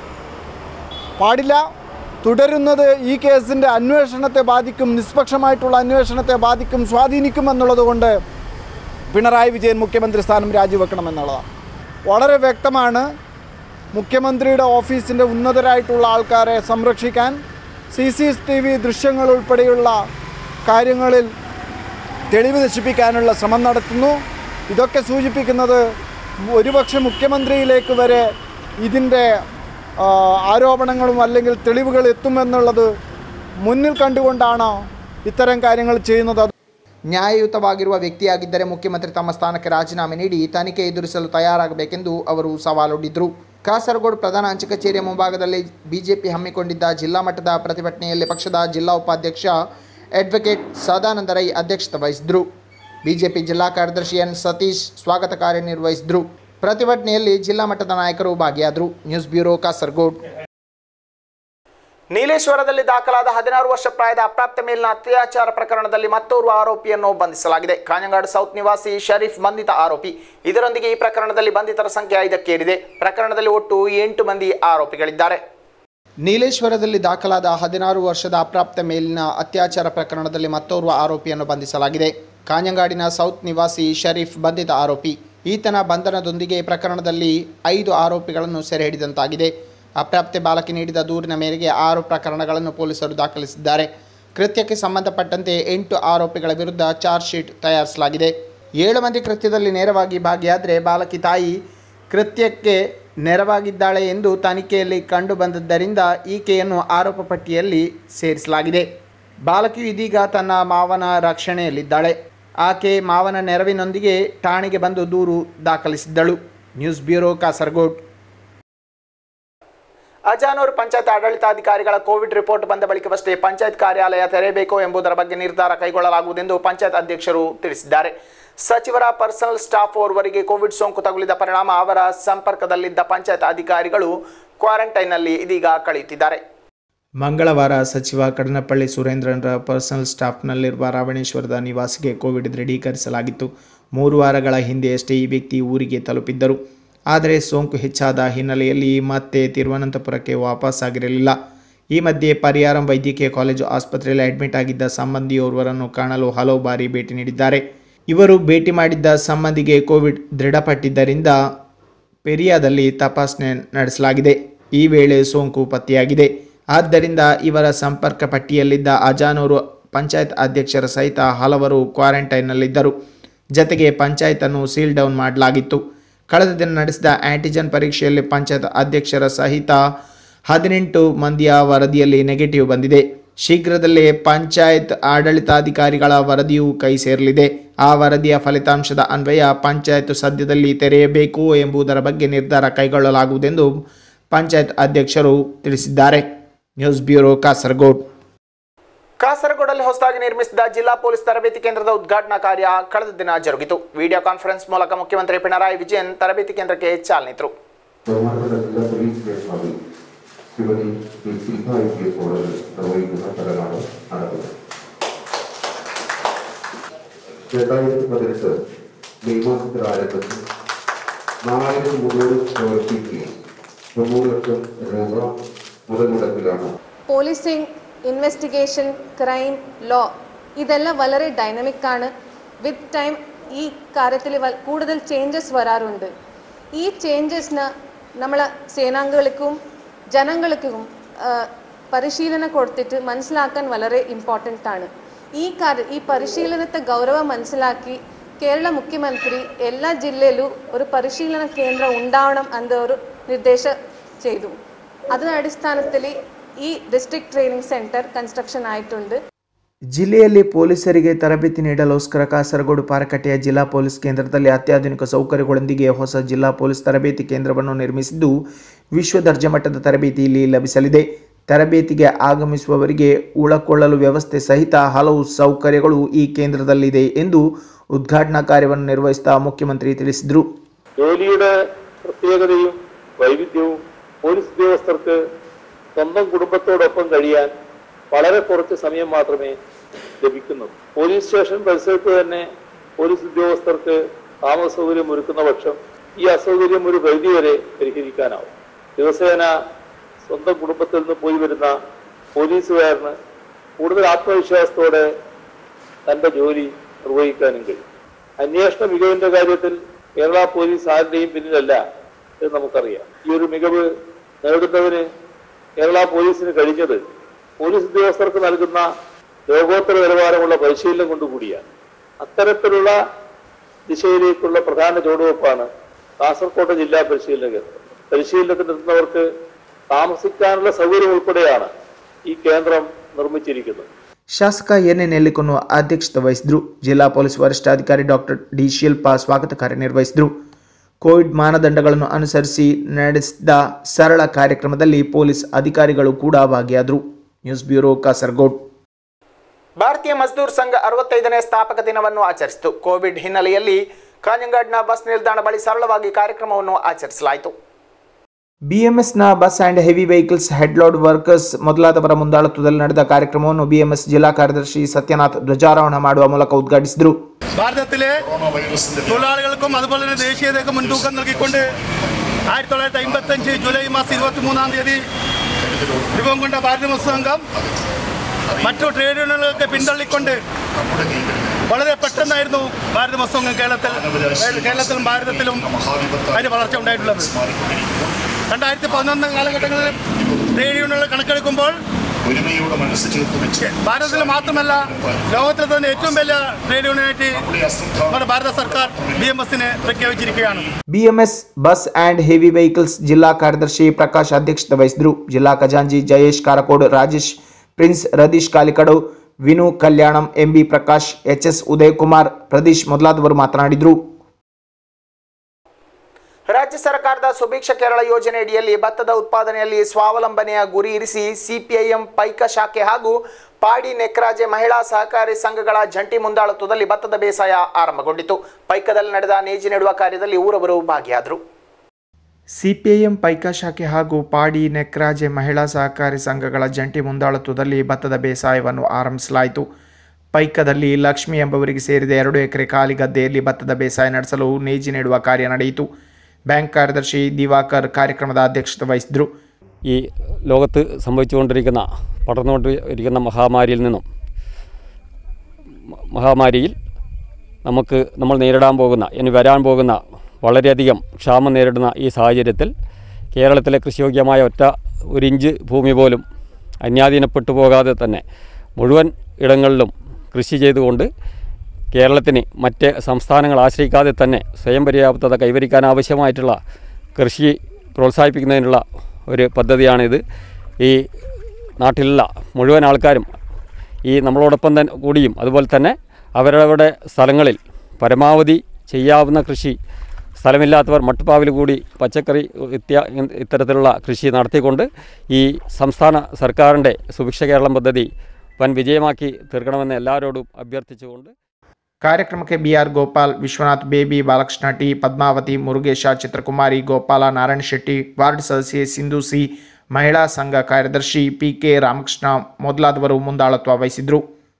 പാടില്ല. തുടരുന്നത് ഈ കേസിൻ്റെ അന്വേഷണത്തെ ബാധിക്കും, നിഷ്പക്ഷമായിട്ടുള്ള അന്വേഷണത്തെ ബാധിക്കും, സ്വാധീനിക്കും എന്നുള്ളതുകൊണ്ട് പിണറായി വിജയൻ മുഖ്യമന്ത്രി സ്ഥാനം രാജിവെക്കണമെന്നുള്ളതാണ്. വളരെ വ്യക്തമാണ്. മുഖ്യമന്ത്രിയുടെ ഓഫീസിൻ്റെ ഉന്നതരായിട്ടുള്ള ആൾക്കാരെ സംരക്ഷിക്കാൻ CCTV ദൃശ്യങ്ങൾ ഉൾപ്പെടെയുള്ള കാര്യങ്ങളിൽ തെളിവ് നശിപ്പിക്കാനുള്ള ശ്രമം നടത്തുന്നു. ഇതൊക്കെ സൂചിപ്പിക്കുന്നത് ഒരുപക്ഷെ മുഖ്യമന്ത്രിയിലേക്ക് വരെ ഇതിൻ്റെ ആരോപണങ്ങളും അല്ലെങ്കിൽ തെളിവുകൾ എത്തുമെന്നുള്ളത് മുന്നിൽ കണ്ടുകൊണ്ടാണ് ഇത്തരം കാര്യങ്ങൾ ചെയ്യുന്നത്. ನ್ಯಾಯಯುತವಾಗಿರುವ ವ್ಯಕ್ತಿಯಾಗಿದ್ದರೆ ಮುಖ್ಯಮಂತ್ರಿ ತಮ್ಮ ಸ್ಥಾನಕ್ಕೆ ರಾಜೀನಾಮೆ ನೀಡಿ ತನಿಖೆ ಎದುರಿಸಲು ತಯಾರಾಗಬೇಕೆಂದು ಅವರು ಸವಾಲೊಡ್ಡಿದರು. ಕಾಸರಗೋಡು ಪ್ರಧಾನ ಅಂಚೆ ಕಚೇರಿಯ ಮುಂಭಾಗದಲ್ಲಿ ಬಿಜೆಪಿ ಹಮ್ಮಿಕೊಂಡಿದ್ದ ಜಿಲ್ಲಾ ಮಟ್ಟದ ಪ್ರತಿಭಟನೆಯಲ್ಲಿ ಪಕ್ಷದ ಜಿಲ್ಲಾ ಉಪಾಧ್ಯಕ್ಷ ಅಡ್ವೊಕೇಟ್ ಸದಾನಂದ ರೈ ಅಧ್ಯಕ್ಷತೆ ವಹಿಸಿದರು. ಬಿಜೆಪಿ ಜಿಲ್ಲಾ ಕಾರ್ಯದರ್ಶಿ ಎನ್ ಸತೀಶ್ ಸ್ವಾಗತ ಕಾರ್ಯನಿರ್ವಹಿಸಿದರು. ಪ್ರತಿಭಟನೆಯಲ್ಲಿ ಜಿಲ್ಲಾ ಮಟ್ಟದ ನಾಯಕರು ಭಾಗಿಯಾದರು. News bureau Kasaragod. ನೀಲೇಶ್ವರದಲ್ಲಿ ದಾಖಲಾದ 16 ವರ್ಷ ಪ್ರಾಯದ ಅಪ್ರಾಪ್ತ ಮೇಲಿನ ಅತ್ಯಾಚಾರ ಪ್ರಕರಣದಲ್ಲಿ ಮತ್ತೋರ್ವ ಆರೋಪಿಯನ್ನು ಬಂಧಿಸಲಾಗಿದೆ. ಕಾಂಜಂಗಾಡು ಸೌತ್ ನಿವಾಸಿ ಶರೀಫ್ ಬಂಧಿತ ಆರೋಪಿ. ಇದರೊಂದಿಗೆ ಈ ಪ್ರಕರಣದಲ್ಲಿ ಬಂಧಿತರ ಸಂಖ್ಯೆ 5ಕ್ಕೇರಿದೆ. ಪ್ರಕರಣದಲ್ಲಿ ಒಟ್ಟು 8 ಮಂದಿ ಆರೋಪಿಗಳಿದ್ದಾರೆ. ನೀಲೇಶ್ವರದಲ್ಲಿ ದಾಖಲಾದ 16 ವರ್ಷದ ಅಪ್ರಾಪ್ತ ಮೇಲಿನ ಅತ್ಯಾಚಾರ ಪ್ರಕರಣದಲ್ಲಿ ಮತ್ತೋರ್ವ ಆರೋಪಿಯನ್ನು ಬಂಧಿಸಲಾಗಿದೆ. ಕಾಂಜಂಗಾಡಿನ ಸೌತ್ ನಿವಾಸಿ ಶರೀಫ್ ಬಂಧಿತ ಆರೋಪಿ. ಈತನ ಬಂಧನದೊಂದಿಗೆ ಪ್ರಕರಣದಲ್ಲಿ 5 ಆರೋಪಿಗಳನ್ನು ಸೆರೆ ಹಿಡಿದಂತಾಗಿದೆ. ಅಪ್ರಾಪ್ತೆ ಬಾಲಕಿ ನೀಡಿದ ದೂರಿನ ಮೇರೆಗೆ 6 ಪ್ರಕರಣಗಳನ್ನು ಪೊಲೀಸರು ದಾಖಲಿಸಿದ್ದಾರೆ. ಕೃತ್ಯಕ್ಕೆ ಸಂಬಂಧಪಟ್ಟಂತೆ 8 ಆರೋಪಿಗಳ ವಿರುದ್ಧ ಚಾರ್ಜ್ ಶೀಟ್ ತಯಾರಿಸಲಾಗಿದೆ. 7 ಮಂದಿ ಕೃತ್ಯದಲ್ಲಿ ನೇರವಾಗಿ ಭಾಗಿಯಾದರೆ ಬಾಲಕಿ ತಾಯಿ ಕೃತ್ಯಕ್ಕೆ ನೆರವಾಗಿದ್ದಾಳೆ ಎಂದು ತನಿಖೆಯಲ್ಲಿ ಕಂಡುಬಂದದ್ದರಿಂದ ಈಕೆಯನ್ನು ಆರೋಪ ಪಟ್ಟಿಯಲ್ಲಿ ಸೇರಿಸಲಾಗಿದೆ. ಬಾಲಕಿಯು ಇದೀಗ ತನ್ನ ಮಾವನ ರಕ್ಷಣೆಯಲ್ಲಿದ್ದಾಳೆ. ಆಕೆ ಮಾವನ ನೆರವಿನೊಂದಿಗೆ ಠಾಣೆಗೆ ಬಂದು ದೂರು ದಾಖಲಿಸಿದ್ದಳು. News bureau Kasaragod. ಅಜಾನೂರು ಪಂಚಾಯತ್ ಆಡಳಿತಾಧಿಕಾರಿಗಳ ಕೋವಿಡ್ ರಿಪೋರ್ಟ್ ಬಂದ ಬಳಿಕವಷ್ಟೇ ಪಂಚಾಯತ್ ಕಾರ್ಯಾಲಯ ತೆರೆಯಬೇಕು ಎಂಬುದರ ಬಗ್ಗೆ ನಿರ್ಧಾರ ಕೈಗೊಳ್ಳಲಾಗುವುದೆಂದು ಪಂಚಾಯತ್ ಅಧ್ಯಕ್ಷರು ತಿಳಿಸಿದ್ದಾರೆ. ಸಚಿವರ ಪರ್ಸನಲ್ ಸ್ಟಾಫ್ ಓರ್ವರಿಗೆ ಕೋವಿಡ್ ಸೋಂಕು ತಗುಲಿದ ಪರಿಣಾಮ ಅವರ ಸಂಪರ್ಕದಲ್ಲಿದ್ದ ಪಂಚಾಯತ್ ಅಧಿಕಾರಿಗಳು ಕ್ವಾರಂಟೈನ್ನಲ್ಲಿ ಇದೀಗ ಕಳೆಯುತ್ತಿದ್ದಾರೆ. ಮಂಗಳವಾರ ಸಚಿವ ಕಡನಪಳ್ಳಿ ಸುರೇಂದ್ರರ ಪರ್ಸನಲ್ ಸ್ಟಾಫ್ನಲ್ಲಿರುವ ರಾವಣೇಶ್ವರದ ನಿವಾಸಿಗೆ ಕೋವಿಡ್ ದೃಢೀಕರಿಸಲಾಗಿತ್ತು. 3 ವಾರಗಳ ಹಿಂದೆಯಷ್ಟೇ ಈ ವ್ಯಕ್ತಿ ಊರಿಗೆ ತಲುಪಿದ್ದರು. ಆದರೆ ಸೋಂಕು ಹೆಚ್ಚಾದ ಹಿನ್ನೆಲೆಯಲ್ಲಿ ಮತ್ತೆ ತಿರುವನಂತಪುರಕ್ಕೆ ವಾಪಸ್ಸಾಗಿರಲಿಲ್ಲ. ಈ ಮಧ್ಯೆ ಪರಿಯಾರಂ ವೈದ್ಯಕೀಯ ಕಾಲೇಜು ಆಸ್ಪತ್ರೆಯಲ್ಲಿ ಅಡ್ಮಿಟ್ ಆಗಿದ್ದ ಸಂಬಂಧಿಯೋರ್ವರನ್ನು ಕಾಣಲು ಹಲವು ಬಾರಿ ಭೇಟಿ ನೀಡಿದ್ದಾರೆ. ಇವರು ಭೇಟಿ ಮಾಡಿದ್ದ ಸಂಬಂಧಿಗೆ ಕೋವಿಡ್ ದೃಢಪಟ್ಟಿದ್ದರಿಂದ ಪೆರಿಯಾದಲ್ಲಿ ತಪಾಸಣೆ ನಡೆಸಲಾಗಿದೆ. ಈ ವೇಳೆ ಸೋಂಕು ಪತ್ತೆಯಾಗಿದೆ. ಆದ್ದರಿಂದ ಇವರ ಸಂಪರ್ಕ ಪಟ್ಟಿಯಲ್ಲಿದ್ದ ಅಜಾನೂರು ಪಂಚಾಯತ್ ಅಧ್ಯಕ್ಷರ ಸಹಿತ ಹಲವರು ಕ್ವಾರಂಟೈನ್ನಲ್ಲಿದ್ದರು. ಜತೆಗೆ ಪಂಚಾಯತನ್ನು ಸೀಲ್ ಡೌನ್ ಮಾಡಲಾಗಿತ್ತು. ಕಳೆದ ದಿನ ನಡೆಸಿದ ಆಂಟಿಜನ್ ಪರೀಕ್ಷೆಯಲ್ಲಿ ಪಂಚಾಯತ್ ಅಧ್ಯಕ್ಷರ ಸಹಿತ 18 ಮಂದಿಯ ವರದಿಯಲ್ಲಿ ನೆಗೆಟಿವ್ ಬಂದಿದೆ. ಶೀಘ್ರದಲ್ಲೇ ಪಂಚಾಯತ್ ಆಡಳಿತಾಧಿಕಾರಿಗಳ ವರದಿಯೂ ಕೈ ಸೇರಲಿದೆ. ಆ ವರದಿಯ ಫಲಿತಾಂಶದ ಅನ್ವಯ ಪಂಚಾಯತ್ ಸದ್ಯದಲ್ಲಿ ತೆರೆಯಬೇಕು ಎಂಬುದರ ಬಗ್ಗೆ ನಿರ್ಧಾರ ಕೈಗೊಳ್ಳಲಾಗುವುದೆಂದು ಪಂಚಾಯತ್ ಅಧ್ಯಕ್ಷರು ತಿಳಿಸಿದ್ದಾರೆ. News bureau Kasaragod. ಕಾಸರಗೋಡಲ್ಲಿ ಹೊಸದಾಗಿ ನಿರ್ಮಿಸಿದ ಜಿಲ್ಲಾ ಪೊಲೀಸ್ ತರಬೇತಿ ಕೇಂದ್ರದ ಉದ್ಘಾಟನಾ ಕಾರ್ಯ ಕಳೆದ ದಿನ ಜರುಗಿತು. ವಿಡಿಯೋ ಕಾನ್ಫರೆನ್ಸ್ ಮೂಲಕ ಮುಖ್ಯಮಂತ್ರಿ ಪಿಣರಾಯಿ ವಿಜಯನ್ ತರಬೇತಿ ಕೇಂದ್ರಕ್ಕೆ ಚಾಲನೆ ನೀಡಿದರು. പോലീസിംഗ്, ഇൻവെസ്റ്റിഗേഷൻ, ക്രൈം, ലോ ഇതെല്ലാം വളരെ ഡൈനമിക് ആണ്. വിത്ത് ടൈം ഈ കാര്യത്തിൽ കൂടുതൽ ചേഞ്ചസ് വരാറുണ്ട്. ഈ ചേഞ്ചസിന് നമ്മളെ സേനാംഗങ്ങൾക്കും ജനങ്ങൾക്കും പരിശീലനം കൊടുത്തിട്ട് മനസ്സിലാക്കാൻ വളരെ ഇമ്പോർട്ടൻ്റ് ആണ്. ഈ പരിശീലനത്തെ ഗൗരവം മനസ്സിലാക്കി കേരള മുഖ്യമന്ത്രി എല്ലാ ജില്ലയിലും ഒരു പരിശീലന കേന്ദ്രം ഉണ്ടാവണം എന്ന ഒരു നിർദ്ദേശം ചെയ്തു. അതിನ ಅಡಿസ്ഥാನದಲ್ಲಿ ಈ ಡಿಸ್ಟ್ರಿಕ್ಟ್ ಟ್ರೈನಿಂಗ್ ಸೆಂಟರ್ ಕನ್ಸ್ಟ್ರಕ್ಷನ್ ಆಯಿತುಂಟು. ಜಿಲ್ಲೆಯಲ್ಲಿ ಪೊಲೀಸರಿಗೆ ತರಬೇತಿ ನೀಡಲೋಸ್ಕರ ಕಾಸರಗೋಡು ಪಾರಕಟ್ಟೆಯ ಜಿಲ್ಲಾ ಪೊಲೀಸ್ ಕೇಂದ್ರದಲ್ಲಿ ಅತ್ಯಾಧುನಿಕ ಸೌಕರ್ಯಗಳೊಂದಿಗೆ ಹೊಸ ಜಿಲ್ಲಾ ಪೊಲೀಸ್ ತರಬೇತಿ ಕೇಂದ್ರವನ್ನು ನಿರ್ಮಿಸಿದ್ದು ವಿಶ್ವ ದರ್ಜೆ ಮಟ್ಟದ ತರಬೇತಿ ಇಲ್ಲಿ ಲಭಿಸಲಿದೆ. ತರಬೇತಿಗೆ ಆಗಮಿಸುವವರಿಗೆ ಉಳಕೊಳ್ಳಲು ವ್ಯವಸ್ಥೆ ಸಹಿತ ಹಲವು ಸೌಕರ್ಯಗಳು ಈ ಕೇಂದ್ರದಲ್ಲಿದೆ ಎಂದು ಉದ್ಘಾಟನಾ ಕಾರ್ಯವನ್ನು ನಿರ್ವಹಿಸಿದ ಮುಖ್ಯಮಂತ್ರಿ ತಿಳಿಸಿದರು. ജോലിയുടെ പ്രത്യേകതയും വൈവിധ്യവും പോലീസ് ഉദ്യോഗസ്ഥർക്ക് സ്വന്തം കുടുംബത്തോടൊപ്പം കഴിയാൻ വളരെ കുറച്ച് സമയം മാത്രമേ ലഭിക്കുന്നുള്ളൂ. പോലീസ് സ്റ്റേഷൻ പരിസരത്ത് തന്നെ പോലീസ് ഉദ്യോഗസ്ഥർക്ക് താമസ സൗകര്യം ഒരുക്കുന്ന പക്ഷം ഈ അസൗകര്യം ഒരു പരിധിവരെ പരിഹരിക്കാനാവും. ദിവസേന സ്വന്തം കുടുംബത്തിൽ നിന്ന് പോയി വരുന്ന പോലീസുകാരന് കൂടുതൽ ആത്മവിശ്വാസത്തോടെ തൻ്റെ ജോലി നിർവഹിക്കാനും കഴിയും. അന്വേഷണ മികവിൻ്റെ കാര്യത്തിൽ കേരള പോലീസ് ആരുടെയും പിന്നിലല്ല എന്ന് നമുക്കറിയാം. ഈ ഒരു മികവ് നേടുന്നതിന് കേരള പോലീസിന് കഴിഞ്ഞത് പോലീസ് ഉദ്യോഗസ്ഥർക്ക് നൽകുന്ന ലോകോത്തര നിലവാരമുള്ള പരിശീലനം കൊണ്ടുകൂടിയാണ്. അത്തരത്തിലുള്ള ദിശയിലേക്കുള്ള പ്രധാന ചുവടുവെപ്പാണ് കാസർകോട്ടെ ജില്ലാ പരിശീലന കേന്ദ്രം. പരിശീലനത്തിനെത്തുന്നവർക്ക് താമസിക്കാനുള്ള സൗകര്യം ഉൾപ്പെടെയാണ് ഈ കേന്ദ്രം നിർമ്മിച്ചിരിക്കുന്നത്. ಶಾಸಕ ಎನ್ ನೆಲ್ಲಿಕೊನ್ನು ಅಧ್ಯಕ್ಷತೆ ವಹಿಸಿದರು. ಜಿಲ್ಲಾ ಪೊಲೀಸ್ ವರಿಷ್ಠಾಧಿಕಾರಿ ಡಾಕ್ಟರ್ ಡಿ ಶಿಲ್ಪ ಸ್ವಾಗತ ಕಾರ್ಯನಿರ್ವಹಿಸಿದರು. ಕೋವಿಡ್ ಮಾನದಂಡಗಳನ್ನು ಅನುಸರಿಸಿ ನಡೆಸಿದ ಸರಳ ಕಾರ್ಯಕ್ರಮದಲ್ಲಿ ಪೊಲೀಸ್ ಅಧಿಕಾರಿಗಳು ಕೂಡ ಭಾಗಿಯಾದರು. News bureau Kasaragod. ಭಾರತೀಯ ಮಜ್ದೂರ್ ಸಂಘ 65ನೇ ಸ್ಥಾಪಕ ದಿನವನ್ನು ಆಚರಿಸಿತು. ಕೋವಿಡ್ ಹಿನ್ನೆಲೆಯಲ್ಲಿ ಕಾಂಜಂಗಾಡ್ನ ಬಸ್ ನಿಲ್ದಾಣ ಬಳಿ ಸರಳವಾಗಿ ಕಾರ್ಯಕ್ರಮವನ್ನು ಆಚರಿಸಲಾಯಿತು. ಬಿಎಂಎಸ್ನ bus and heavy vehicles headload workers ಮೊದಲಾದವರ ಮುಂದಾಳತ್ವದಲ್ಲಿ ನಡೆದ ಕಾರ್ಯಕ್ರಮವನ್ನು ಬಿಎಂಎಸ್ ಜಿಲ್ಲಾ ಕಾರ್ಯದರ್ಶಿ ಸತ್ಯನಾಥ್ ಧ್ವಜಾರೋಹಣ ಮಾಡುವ ಮೂಲಕ ಉದ್ಘಾಟಿಸಿದರು. ഭാരതത്തിലെ തൊഴിലാളികൾക്കും അതുപോലെ തന്നെ ദേശീയതയ്ക്ക് മുൻതൂക്കം നൽകിക്കൊണ്ട് 1955 ജൂലൈ മാസം 23-ാം തീയതി രൂപം കൊണ്ട ഭാരതീയ മസ്ദൂർ സംഘം മറ്റു ട്രേഡ് യൂണിയനുകൾക്ക് പിന്തള്ളിക്കൊണ്ട് വളരെ പെട്ടെന്നായിരുന്നു ഭാരതീയ മസ്ദൂർ സംഘം കേരളത്തിലും ഭാരതത്തിലും അതിന് വളർച്ച ഉണ്ടായിട്ടുള്ളത്. 2011 കാലഘട്ടങ്ങളിൽ ട്രേഡ് യൂണിയനുകൾ കണക്കെടുക്കുമ്പോൾ ഭാരതത്തിൽ മാത്രമല്ല ലോകത്തിൽ തന്നെ ഏറ്റവും വലിയ ട്രേഡ് യൂണിയനായിട്ട് നമ്മുടെ ഭാരത സർക്കാർ BMSനെ പ്രഖ്യാപിച്ചിരിക്കുകയാണ്. BMS bus and heavy vehicles ಜಿಲ್ಲಾ ಕಾರ್ಯದರ್ಶಿ ಪ್ರಕಾಶ್ ಅಧ್ಯಕ್ಷತೆ ವಹಿಸಿದರು. ಜಿಲ್ಲಾ ಖಜಾಂಚಿ Jayesh Karakode, Rajesh Prince, Radeesh Kalikadu, Vinu Kalyanam, MB Prakash, HS Udayakumar, Pradeesh ಮೊದಲಾದವರು ಮಾತನಾಡಿದರು. ರಾಜ್ಯ ಸರ್ಕಾರದ ಸುಭಿಕ್ಷ ಕೇರಳ ಯೋಜನೆಯಡಿಯಲ್ಲಿ ಭತ್ತದ ಉತ್ಪಾದನೆಯಲ್ಲಿ ಸ್ವಾವಲಂಬನೆಯ ಗುರಿ ಇರಿಸಿ ಸಿಪಿಐಎಂ ಪೈಕ ಶಾಖೆ ಹಾಗೂ ಪಾಡಿ ನೆಕ್ರಾಜೆ ಮಹಿಳಾ ಸಹಕಾರಿ ಸಂಘಗಳ ಜಂಟಿ ಮುಂದಾಳತ್ವದಲ್ಲಿ ಭತ್ತದ ಬೇಸಾಯ ಆರಂಭಗೊಂಡಿತು. ಪೈಕದಲ್ಲಿ ನಡೆದ ನೇಜಿ ನೆಡುವ ಕಾರ್ಯದಲ್ಲಿ ಊರವರು ಭಾಗಿಯಾದರು. ಸಿಪಿಐಎಂ ಪೈಕ ಶಾಖೆ ಹಾಗೂ ಪಾಡಿ ನೆಕ್ರಾಜೆ ಮಹಿಳಾ ಸಹಕಾರಿ ಸಂಘಗಳ ಜಂಟಿ ಮುಂದಾಳತ್ವದಲ್ಲಿ ಭತ್ತದ ಬೇಸಾಯವನ್ನು ಆರಂಭಿಸಲಾಯಿತು. ಪೈಕದಲ್ಲಿ ಲಕ್ಷ್ಮಿ ಎಂಬವರಿಗೆ ಸೇರಿದ 2 ಎಕರೆ ಖಾಲಿ ಗದ್ದೆಯಲ್ಲಿ ಭತ್ತದ ಬೇಸಾಯ ನಡೆಸಲು ನೇಜಿ ನೆಡುವ ಕಾರ್ಯ ನಡೆಯಿತು. ബാങ്ക് കാര്യദർശി ദിവാകർ കാര്യക്രമದ അധ്യക്ഷത വഹിച്ചു. ഈ ലോകത്ത് സംഭവിച്ചുകൊണ്ടിരിക്കുന്ന പടർന്നുകൊണ്ടിരിക്കുന്ന മഹാമാരിയിൽ നമ്മൾ നേരിടാൻ പോകുന്ന ഇനി വരാൻ പോകുന്ന വളരെയധികം ക്ഷാമം നേരിടുന്ന ഈ സാഹചര്യത്തിൽ കേരളത്തിലെ കൃഷിയോഗ്യമായ ഒരു ഇഞ്ച് ഭൂമി പോലും അന്യാധീനപ്പെട്ടു പോകാതെ തന്നെ മുഴുവൻ ഇടങ്ങളിലും കൃഷി ചെയ്തുകൊണ്ട് കേരളത്തിന് മറ്റ് സംസ്ഥാനങ്ങൾ ആശ്രയിക്കാതെ തന്നെ സ്വയം പര്യാപ്തത കൈവരിക്കാൻ ആവശ്യമായിട്ടുള്ള കൃഷി പ്രോത്സാഹിപ്പിക്കുന്നതിനുള്ള ഒരു പദ്ധതിയാണിത്. ഈ നാട്ടിലുള്ള മുഴുവൻ ആൾക്കാരും ഈ നമ്മളോടൊപ്പം തന്നെ കൂടിയും അതുപോലെ തന്നെ അവരവരുടെ സ്ഥലങ്ങളിൽ പരമാവധി ചെയ്യാവുന്ന കൃഷി, സ്ഥലമില്ലാത്തവർ മട്ടുപ്പാവിൽ കൂടി പച്ചക്കറി ഇത്തരത്തിലുള്ള കൃഷി നടത്തിക്കൊണ്ട് ഈ സംസ്ഥാന സർക്കാരിൻ്റെ സുഭിക്ഷ കേരളം പദ്ധതി വൻ വിജയമാക്കി തീർക്കണമെന്ന് എല്ലാവരോടും അഭ്യർത്ഥിച്ചുകൊണ്ട് ಕಾರ್ಯಕ್ರಮಕ್ಕೆ BR Gopal, Vishwanath, Baby, Balakrishna T, Padmavathi, Murugesha, Chitrakumari, Gopala, Narayana Shetty, ward ಸದಸ್ಯೆ ಸಿಂಧು ಸಿ, ಮಹಿಳಾ ಸಂಘ ಕಾರ್ಯದರ್ಶಿ ಪಿಕೆ ರಾಮಕೃಷ್ಣ ಮೊದಲಾದವರು ಮುಂದಾಳತ್ವ ವಹಿಸಿದ್ರು.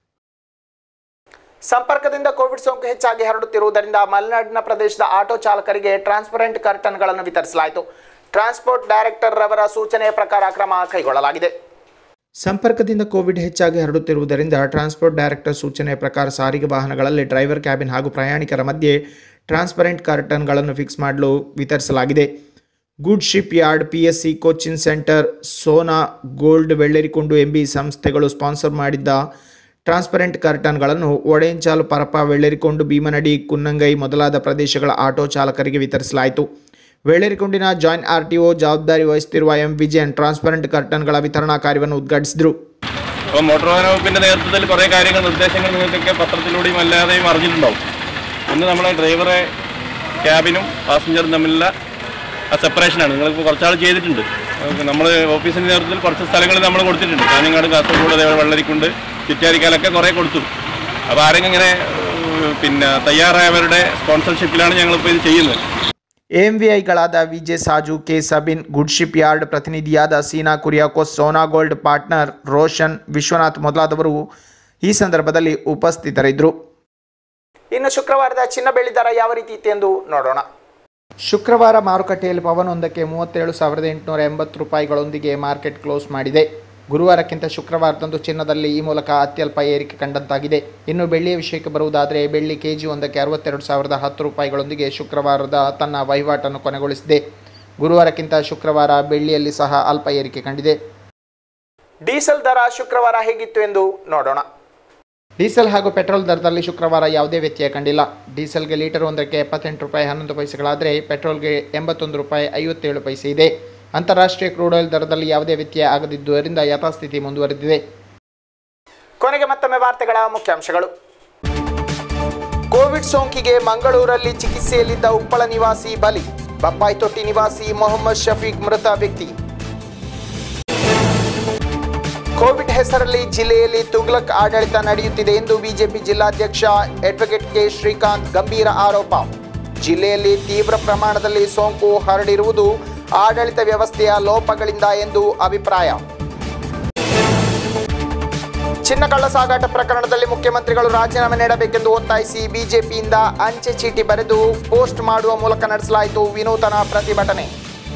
ಸಂಪರ್ಕದಿಂದ ಕೋವಿಡ್ ಸೋಂಕು ಹೆಚ್ಚಾಗಿ ಹರಡುತ್ತಿರುವುದರಿಂದ ಮಲೆನಾಡಿನ ಪ್ರದೇಶದ ಆಟೋ ಚಾಲಕರಿಗೆ ಟ್ರಾನ್ಸ್ಪರೆಂಟ್ ಕರ್ಟನ್ಗಳನ್ನು ವಿತರಿಸಲಾಯಿತು. ಟ್ರಾನ್ಸ್ಪೋರ್ಟ್ ಡೈರೆಕ್ಟರ್ ರವರ ಸೂಚನೆಯ ಪ್ರಕಾರ ಕ್ರಮ ಕೈಗೊಳ್ಳಲಾಗಿದೆ. ಸಂಪರ್ಕದಿಂದ ಕೋವಿಡ್ ಹೆಚ್ಚಾಗಿ ಹರಡುತ್ತಿರುವುದರಿಂದ ಟ್ರಾನ್ಸ್ಪೋರ್ಟ್ ಡೈರೆಕ್ಟರ್ ಸೂಚನೆಯ ಪ್ರಕಾರ ಸಾರಿಗೆ ವಾಹನಗಳಲ್ಲಿ ಡ್ರೈವರ್ ಕ್ಯಾಬಿನ್ ಹಾಗೂ ಪ್ರಯಾಣಿಕರ ಮಧ್ಯೆ ಟ್ರಾನ್ಸ್ಪರೆಂಟ್ ಕರ್ಟನ್ಗಳನ್ನು ಫಿಕ್ಸ್ ಮಾಡಲು ವಿತರಿಸಲಾಗಿದೆ. Good ship yard, PSC coaching centre, Sona Gold, Vellarikundu ಎಂಬಿ ಸಂಸ್ಥೆಗಳು ಸ್ಪಾನ್ಸರ್ ಮಾಡಿದ್ದ ಟ್ರಾನ್ಸ್ಪರೆಂಟ್ ಕರ್ಟನ್ಗಳನ್ನು ಒಡೆಂಚಾಲು, ಪರಪ, ವೆಳ್ಳರಿಕೊಂಡು, ಭೀಮನಡಿ, ಕುನ್ನಂಗೈ ಮೊದಲಾದ ಪ್ರದೇಶಗಳ ಆಟೋ ಚಾಲಕರಿಗೆ ವಿತರಿಸಲಾಯಿತು. ವೇಳೇರಿಕೊಂಡಿನ ಜಾಯಿಂಟ್ RTO ಜವಾಬ್ದಾರಿ ವಹಿಸುತ್ತಿರುವ ಎಂ ವಿಜಯನ್ ട്രാൻസ്പെറന്റ് കർട്ടനുകൾ വിതരണ കാര്യವನ್ನು ഉദ്ഘാಟಿಸಿದರು. മോട്ടോർ വാഹന വകുപ്പിന്റെ നേതൃത്വത്തിൽ കുറേ കാര്യങ്ങൾ നിർദ്ദേശങ്ങൾ നിങ്ങൾക്കൊക്കെ പത്രത്തിലൂടെയും അല്ലാതെയും അറിഞ്ഞിട്ടുണ്ടാവും. ഇന്ന് നമ്മളെ ഡ്രൈവറെ ക്യാബിനും പാസഞ്ചറും തമ്മിലുള്ള ആ സെപ്പറേഷനാണ് നിങ്ങളിപ്പോൾ കുറച്ചാൾ ചെയ്തിട്ടുണ്ട്. നമ്മൾ ഓഫീസിൻ്റെ നേതൃത്വത്തിൽ കുറച്ച് സ്ഥലങ്ങളിൽ നമ്മൾ കൊടുത്തിട്ടുണ്ട്. കാഞ്ഞങ്ങാട്, കാസർഗോഡ്, അതേപോലെ വെള്ളരിക്കുണ്ട്, ചിറ്റാരിക്കാലൊക്കെ കുറേ കൊടുത്തു. അപ്പോൾ ആരെങ്കിലും ഇങ്ങനെ തയ്യാറായവരുടെ സ്പോൺസർഷിപ്പിലാണ് ഞങ്ങളിപ്പോൾ ഇത് ചെയ്യുന്നത്. AMVIಗಳಾದ VJ Saju, K Sabin, good ship yard ಪ್ರತಿನಿಧಿಯಾದ ಸೀನಾ ಕುರಿಯಾಕೋಸ್, ಸೋನಾ ಗೋಲ್ಡ್ ಪಾರ್ಟ್ನರ್ ರೋಷನ್, ವಿಶ್ವನಾಥ್ ಮೊದಲಾದವರು ಈ ಸಂದರ್ಭದಲ್ಲಿ ಉಪಸ್ಥಿತರಿದ್ದರು. ಇನ್ನು ಶುಕ್ರವಾರದ ಚಿನ್ನ ಬೆಳ್ಳಿ ದರ ಯಾವ ರೀತಿ ಇತ್ತು ಎಂದು ನೋಡೋಣ. ಶುಕ್ರವಾರ ಮಾರುಕಟ್ಟೆಯಲ್ಲಿ ಪವನ್ ಒಂದಕ್ಕೆ 37,880 ರೂಪಾಯಿಗಳೊಂದಿಗೆ ಮಾರ್ಕೆಟ್ ಕ್ಲೋಸ್ ಮಾಡಿದೆ. ಗುರುವಾರಕ್ಕಿಂತ ಶುಕ್ರವಾರದಂದು ಚಿನ್ನದಲ್ಲಿ ಈ ಮೂಲಕ ಅತ್ಯಲ್ಪ ಏರಿಕೆ ಕಂಡಂತಾಗಿದೆ. ಇನ್ನು ಬೆಳ್ಳಿಯ ವಿಷಯಕ್ಕೆ ಬರುವುದಾದರೆ ಬೆಳ್ಳಿ KG ಒಂದಕ್ಕೆ 62,010 ರೂಪಾಯಿಗಳೊಂದಿಗೆ ಶುಕ್ರವಾರದ ತನ್ನ ವಹಿವಾಟನ್ನು ಕೊನೆಗೊಳಿಸಿದೆ. ಗುರುವಾರಕ್ಕಿಂತ ಶುಕ್ರವಾರ ಬೆಳ್ಳಿಯಲ್ಲಿ ಸಹ ಅಲ್ಪ ಏರಿಕೆ ಕಂಡಿದೆ. ಡೀಸೆಲ್ ದರ ಶುಕ್ರವಾರ ಹೇಗಿತ್ತು ಎಂದು ನೋಡೋಣ. ಡೀಸೆಲ್ ಹಾಗೂ ಪೆಟ್ರೋಲ್ ದರದಲ್ಲಿ ಶುಕ್ರವಾರ ಯಾವುದೇ ವ್ಯತ್ಯಯ ಕಂಡಿಲ್ಲ. ಡೀಸೆಲ್ಗೆ ಲೀಟರ್ ಒಂದಕ್ಕೆ 78 ರೂಪಾಯಿ 11 ಪೈಸೆಗಳಾದರೆ ಪೆಟ್ರೋಲ್ಗೆ 81 ರೂಪಾಯಿ 57 ಪೈಸೆ ಇದೆ. ಅಂತಾರಾಷ್ಟ್ರೀಯ ಕ್ರೂಡ್ ಆಯಿಲ್ ದರದಲ್ಲಿ ಯಾವುದೇ ವ್ಯತ್ಯಯ ಆಗದಿದ್ದುದರಿಂದ ಯಥಾಸ್ಥಿತಿ ಮುಂದುವರೆದಿದೆ. ಕೊನೆಗೆ ಮತ್ತೊಮ್ಮೆ ವಾರ್ತೆಗಳ ಮುಖ್ಯಾಂಶಗಳು. ಕೋವಿಡ್ ಸೋಂಕಿಗೆ ಮಂಗಳೂರಲ್ಲಿ ಚಿಕಿತ್ಸೆಯಲ್ಲಿದ್ದ ಉಪ್ಪಳ ನಿವಾಸಿ ಬಲಿ, ಬಪ್ಪಾಯಿತೊಟ್ಟಿ ನಿವಾಸಿ ಮೊಹಮ್ಮದ್ ಶಫೀಕ್ ಮೃತ ವ್ಯಕ್ತಿ. ಕೋವಿಡ್ ಹೆಸರಲ್ಲಿ ಜಿಲ್ಲೆಯಲ್ಲಿ ತುಗ್ಲಕ್ ಆಡಳಿತ ನಡೆಯುತ್ತಿದೆ ಎಂದು ಬಿಜೆಪಿ ಜಿಲ್ಲಾಧ್ಯಕ್ಷ ಅಡ್ವೊಕೇಟ್ ಕೆ ಶ್ರೀಕಾಂತ್ ಗಂಭೀರ ಆರೋಪ. ಜಿಲ್ಲೆಯಲ್ಲಿ ತೀವ್ರ ಪ್ರಮಾಣದಲ್ಲಿ ಸೋಂಕು ಹರಡಿರುವುದು ಆಡಳಿತ ವ್ಯವಸ್ಥೆಯ ಲೋಪಗಳಿಂದ ಎಂದು ಅಭಿಪ್ರಾಯ. ಚಿನ್ನ ಕಳ್ಳ ಸಾಗಾಟ ಪ್ರಕರಣದಲ್ಲಿ ಮುಖ್ಯಮಂತ್ರಿಗಳು ರಾಜೀನಾಮೆ ನೀಡಬೇಕೆಂದು ಒತ್ತಾಯಿಸಿ ಬಿಜೆಪಿಯಿಂದ ಅಂಚೆ ಚೀಟಿ ಬರೆದು ಪೋಸ್ಟ್ ಮಾಡುವ ಮೂಲಕ ನಡೆಸಲಾಯಿತು ವಿನೂತನ ಪ್ರತಿಭಟನೆ.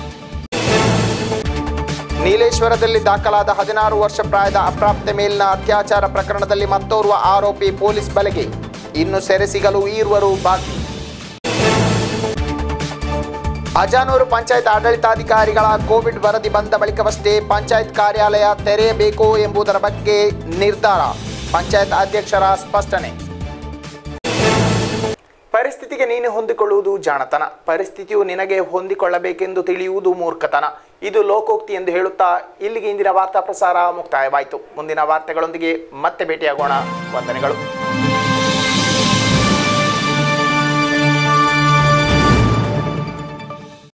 ನೀಲೇಶ್ವರದಲ್ಲಿ ದಾಖಲಾದ 16 ವರ್ಷ ಪ್ರಾಯದ ಅಪ್ರಾಪ್ತೆ ಮೇಲಿನ ಅತ್ಯಾಚಾರ ಪ್ರಕರಣದಲ್ಲಿ ಮತ್ತೋರ್ವ ಆರೋಪಿ ಪೊಲೀಸ್ ಬಲೆಗೆ, ಇನ್ನು ಸೆರೆ ಸಿಗಲು ಈರ್ವರು ಬಾಕಿ. ಅಜಾನೂರು ಪಂಚಾಯತ್ ಆಡಳಿತಾಧಿಕಾರಿಗಳ ಕೋವಿಡ್ ವರದಿ ಬಂದ ಬಳಿಕವಷ್ಟೇ ಪಂಚಾಯತ್ ಕಾರ್ಯಾಲಯ ತೆರೆಯಬೇಕು ಎಂಬುದರ ಬಗ್ಗೆ ನಿರ್ಧಾರ, ಪಂಚಾಯತ್ ಅಧ್ಯಕ್ಷರ ಸ್ಪಷ್ಟನೆ. ಪರಿಸ್ಥಿತಿಗೆ ನೀನು ಹೊಂದಿಕೊಳ್ಳುವುದು ಜಾಣತನ, ಪರಿಸ್ಥಿತಿಯು ನಿನಗೆ ಹೊಂದಿಕೊಳ್ಳಬೇಕೆಂದು ತಿಳಿಯುವುದು ಮೂರ್ಖತನ. ಇದು ಲೋಕೋಕ್ತಿ ಎಂದು ಹೇಳುತ್ತಾ ಇಲ್ಲಿಗೆ ಇಂದಿನ ವಾರ್ತಾ ಪ್ರಸಾರ ಮುಕ್ತಾಯವಾಯಿತು. ಮುಂದಿನ ವಾರ್ತೆಗಳೊಂದಿಗೆ ಮತ್ತೆ ಭೇಟಿಯಾಗೋಣ. ವಂದನೆಗಳು.